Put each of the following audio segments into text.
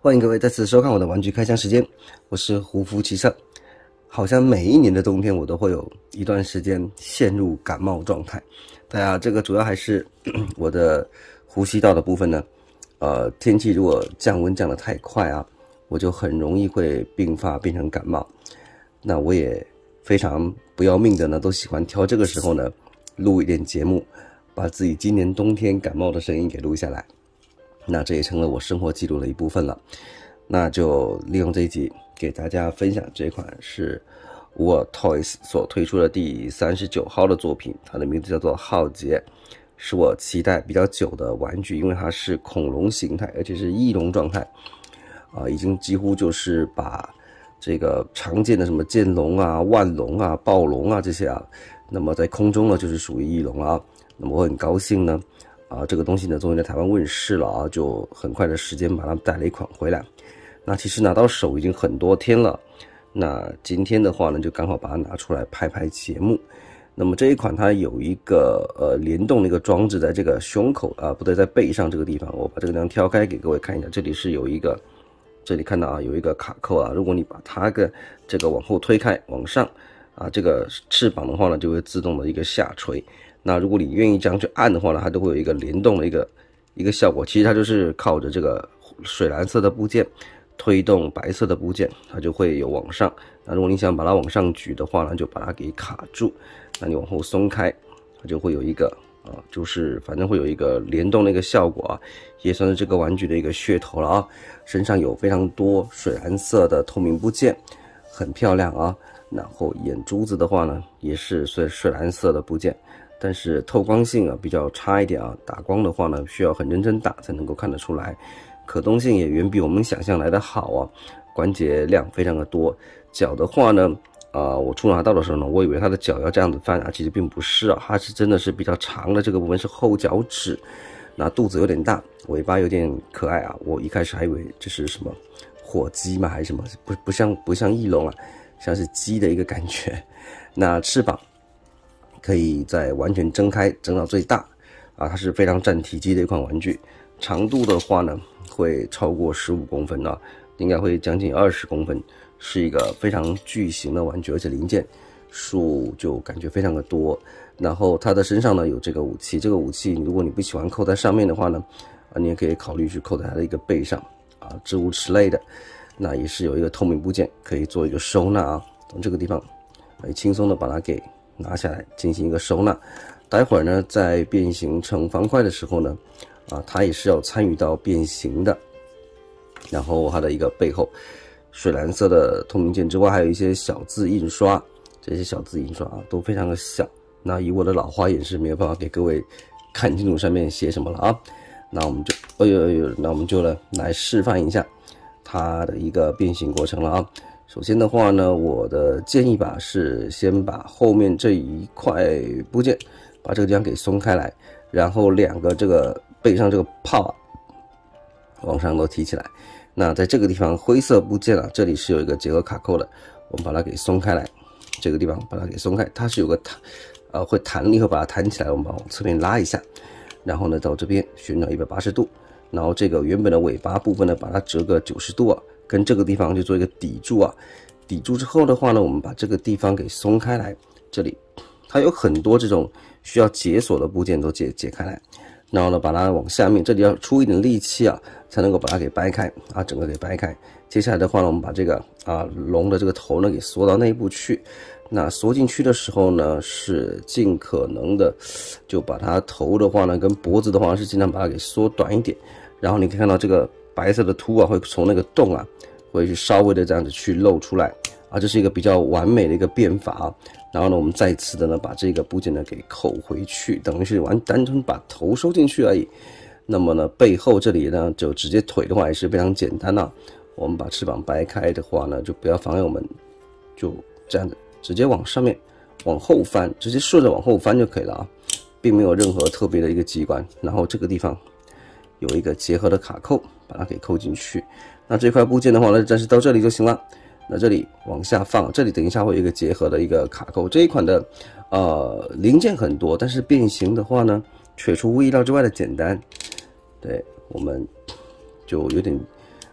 欢迎各位再次收看我的玩具开箱时间，我是胡夫骑车。好像每一年的冬天，我都会有一段时间陷入感冒状态。大家这个主要还是我的呼吸道的部分呢，天气如果降温降得太快啊，我就很容易会并发变成感冒。那我也非常不要命的呢，都喜欢挑这个时候呢录一点节目，把自己今年冬天感冒的声音给录下来。那这也成了我生活记录的一部分了。那就利用这一集给大家分享这款是我 Toys 所推出的第39号的作品，它的名字叫做浩劫，是我期待比较久的玩具，因为它是恐龙形态，而且是翼龙状态，已经几乎就是把这个常见的什么剑龙啊、万龙啊、暴龙啊这些啊，那么在空中呢就是属于翼龙啊。那么我很高兴呢，这个东西呢终于在台湾问世了啊，就很快的时间把它带了一款回来。那其实拿到手已经很多天了，那今天的话呢就刚好把它拿出来拍拍节目。那么这一款它有一个联动的一个装置在这个胸口不对，在背上这个地方，我把这个地方挑开给各位看一下，这里是有一个，这里看到有一个卡扣如果你把它跟这个往后推开往上这个翅膀的话呢就会自动的一个下垂。那如果你愿意这样去按的话呢，它都会有一个联动的一个效果。其实它就是靠着这个水蓝色的部件推动白色的部件，它就会有往上。那如果你想把它往上举的话呢，就把它给卡住。那你往后松开，它就会有一个就是反正会有一个联动的一个效果也算是这个玩具的一个噱头了身上有非常多水蓝色的透明部件，很漂亮然后眼珠子的话呢，也是水蓝色的部件。但是透光性比较差一点打光的话呢，需要很认真打才能够看得出来。可动性也远比我们想象来的好关节量非常的多。脚的话呢，我初拿到的时候呢，我以为它的脚要这样子翻其实并不是它是真的是比较长的，这个部分是后脚趾。那肚子有点大，尾巴有点可爱我一开始还以为这是什么火鸡嘛还是什么，不像翼龙像是鸡的一个感觉。那翅膀可以在完全睁开睁到最大它是非常占体积的一款玩具。长度的话呢会超过15公分应该会将近20公分，是一个非常巨型的玩具，而且零件数就感觉非常的多。然后它的身上呢有这个武器，这个武器如果你不喜欢扣在上面的话呢你也可以考虑去扣在它的一个背上置物之类的。那也是有一个透明部件可以做一个收纳从这个地方轻松的把它给拿下来进行一个收纳。待会儿呢在变形成方块的时候呢它也是要参与到变形的。然后它的一个背后水蓝色的透明件之外，还有一些小字印刷，这些小字印刷都非常的小，那以我的老花眼是没有办法给各位看清楚上面写什么了那我们就那我们就来示范一下它的一个变形过程了首先的话呢，我的建议是先把后面这一块部件把这个地方给松开来，然后两个这个背上这个泡往上都提起来。那在这个地方灰色部件这里是有一个结合卡扣的，我们把它给松开来，这个地方把它给松开，它是有个会弹力，会把它弹起来，我们把它往侧面拉一下，然后呢到这边旋转180度，然后这个原本的尾巴部分呢把它折个90度跟这个地方就做一个抵住抵住之后的话呢，我们把这个地方给松开来，这里它有很多这种需要解锁的部件都解开来，然后呢把它往下面，这里要出一点力气才能够把它给掰开整个给掰开。接下来的话呢，我们把这个龙的这个头呢给缩到内部去。那缩进去的时候呢，是尽可能的就把它头的话呢跟脖子的话是尽量把它给缩短一点。然后你可以看到这个白色的凸会从那个洞会去稍微的这样子去露出来这是一个比较完美的一个变法然后呢，我们再次的呢把这个部件呢给扣回去，等于是单纯把头收进去而已。那么呢，背后这里呢就直接腿的话也是非常简单我们把翅膀掰开的话呢，就不要妨碍我们，就这样子直接往上面往后翻，直接顺着往后翻就可以了并没有任何特别的一个机关。然后这个地方有一个结合的卡扣，把它给扣进去。那这块部件的话呢，暂时到这里就行了。那这里往下放，这里等一下会有一个结合的一个卡扣。这一款的零件很多，但是变形的话呢却出乎意料之外的简单。对，我们就有点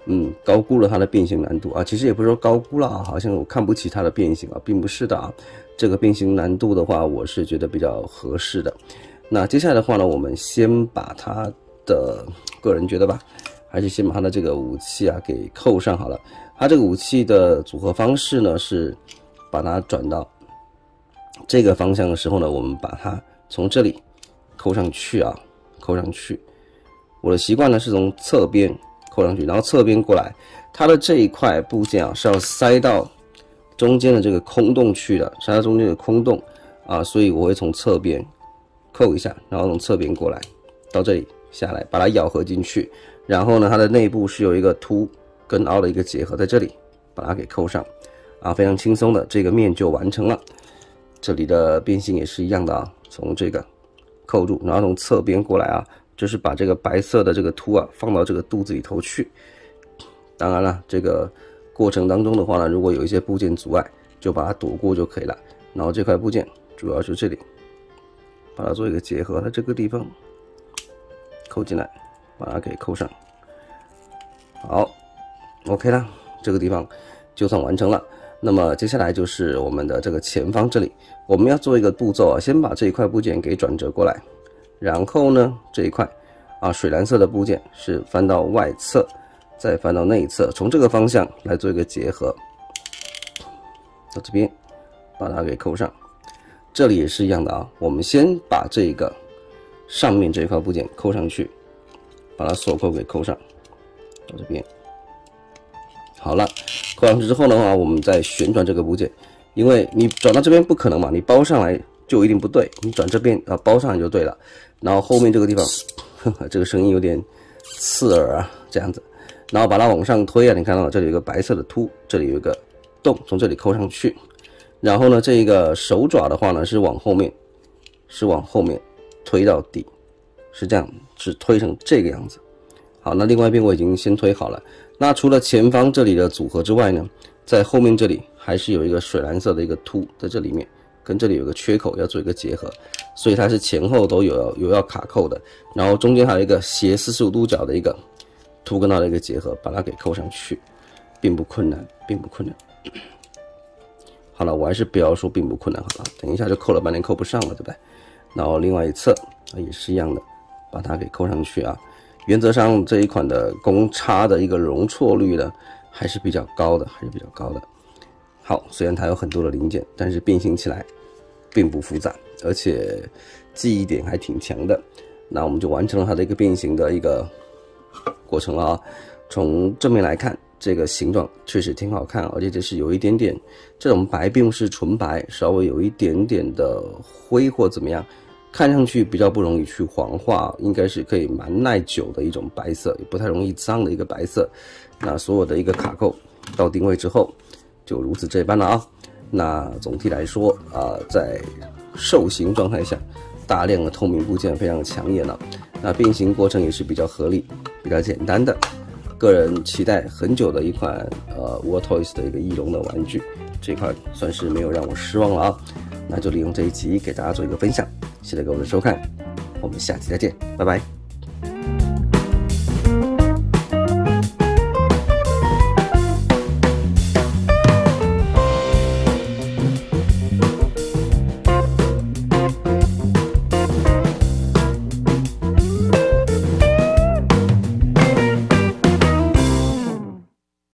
高估了它的变形难度啊。其实也不是说高估了啊，好像我看不起它的变形啊，并不是的啊。这个变形难度的话，我是觉得比较合适的。那接下来的话呢，我们先把它的个人觉得吧，还是先把它的这个武器啊给扣上好了。它这个武器的组合方式呢，是把它转到这个方向的时候呢，我们把它从这里扣上去啊，扣上去。我的习惯呢是从侧边扣上去，然后侧边过来，它的这一块部件啊是要塞到中间的这个空洞去的，塞到中间的空洞啊，所以我会从侧边扣一下，然后从侧边过来，到这里下来，把它咬合进去。然后呢，它的内部是有一个凸跟凹的一个结合，在这里把它给扣上啊，非常轻松的这个面就完成了。这里的变形也是一样的啊，从这个扣住，然后从侧边过来啊，就是把这个白色的这个凸啊放到这个肚子里头去。当然了，这个过程当中的话呢，如果有一些部件阻碍，就把它躲过就可以了。然后这块部件主要是这里，把它做一个结合，它这个地方扣进来，把它给扣上。好 ，OK 了，这个地方就算完成了。那么接下来就是我们的这个前方这里，我们要做一个步骤啊，先把这一块部件给转折过来，然后呢这一块啊水蓝色的部件是翻到外侧，再翻到内侧，从这个方向来做一个结合，到这边把它给扣上。这里也是一样的啊，我们先把这个上面这一块部件扣上去，把它锁扣给扣上，到这边。好了，扣上去之后的话，我们再旋转这个部件，因为你转到这边不可能嘛，你包上来就一定不对，你转这边啊包上来就对了。然后后面这个地方，这个声音有点刺耳啊，这样子。然后把它往上推啊，你看到这里有一个白色的凸，这里有一个洞，从这里扣上去。然后呢，这个手爪的话呢是往后面推到底，是这样，是推成这个样子。好，那另外一边我已经先推好了。那除了前方这里的组合之外呢，在后面这里还是有一个水蓝色的一个凸在这里面，跟这里有个缺口要做一个结合，所以它是前后都有要卡扣的。然后中间还有一个斜45度角的一个凸跟它的一个结合，把它给扣上去，并不困难，并不困难。好了，我还是不要说并不困难好了，等一下就扣了半天扣不上了，对不对？然后另外一侧也是一样的，把它给扣上去啊。原则上这一款的公差的一个容错率呢还是比较高的，好，虽然它有很多的零件，但是变形起来并不复杂，而且记忆点还挺强的。那我们就完成了它的一个变形的一个过程了啊。从正面来看，这个形状确实挺好看，而且这是有一点点这种白并不是纯白，稍微有一点点的灰或怎么样，看上去比较不容易去黄化，应该是可以蛮耐久的一种白色，也不太容易脏的一个白色。那所有的一个卡扣到定位之后就如此这般了啊。那总体来说在受刑状态下，大量的透明部件非常抢眼了。那变形过程也是比较合理、比较简单的。个人期待很久的一款Wartoys 的一个翼龙的玩具，这块算是没有让我失望了啊。那就利用这一集给大家做一个分享，谢谢各位的收看，我们下期再见，拜拜。